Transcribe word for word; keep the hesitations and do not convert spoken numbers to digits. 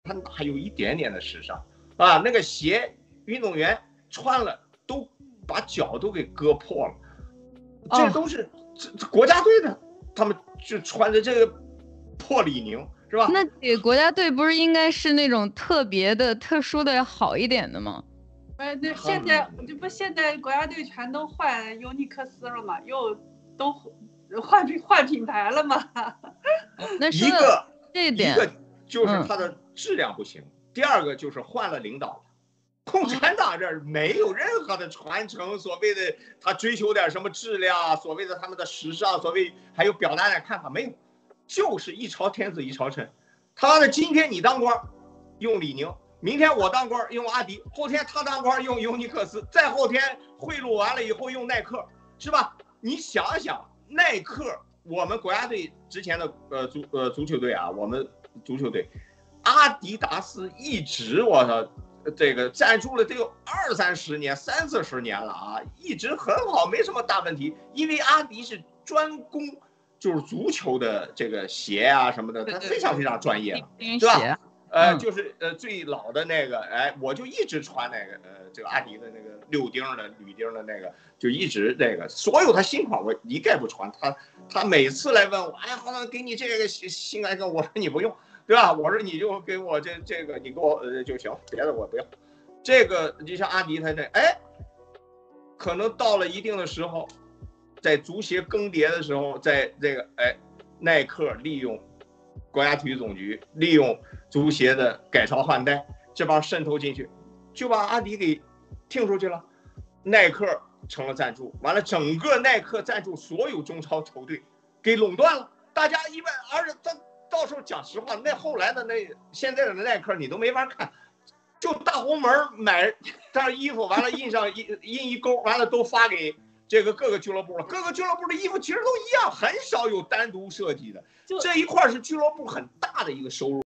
它哪有一点点的时尚啊？那个鞋，运动员穿了都把脚都给割破了，这都是这、哦、国家队的，他们就穿着这个破李宁，是吧？ 那给国家队不是应该是那种特别的、特殊的、好一点的吗？ 哎，对，现在这不现在国家队全都换尤尼克斯了嘛，又都换品换品牌了嘛。 那一个这点， 一个就是它的质量不行，嗯、第二个就是换了领导了。共产党这儿没有任何的传承，所谓的他追求点什么质量，所谓的他们的时尚，所谓还有表达点看法，没有，就是一朝天子一朝臣。他的今天你当官用李宁，明天我当官用阿迪，后天他当官用尤尼克斯，再后天贿赂完了以后用耐克，是吧？你想想，耐克，我们国家队之前的呃足呃足球队啊，我们足球队，阿迪达斯一直我操。这个赞助了得有二三十年、三四十年了啊，一直很好，没什么大问题。因为阿迪是专攻就是足球的这个鞋啊什么的，它非常非常专业了，对吧？呃， 嗯、 就是呃最老的那个，哎，我就一直穿那个呃这个阿迪的那个六钉的、铝钉的那个，就一直那个，所有他新款我一概不穿。他他每次来问我，哎，好像给你这个新来个，我说你不用。对吧？我说你就给我这这个，你给我呃就行，别的我不要。这个你像阿迪他这，哎，可能到了一定的时候，在足协更迭的时候，在这个哎，耐克利用国家体育总局，利用足协的改朝换代，这帮渗透进去，就把阿迪给听出去了，耐克成了赞助，完了整个耐克赞助所有中超球队给垄断了，大家一问，而且他。到时候讲实话，那后来的那现在的耐克你都没法看，就大红门买他衣服，完了印上印印一勾，完了都发给这个各个俱乐部了。各个俱乐部的衣服其实都一样，很少有单独设计的。这一块是俱乐部很大的一个收入。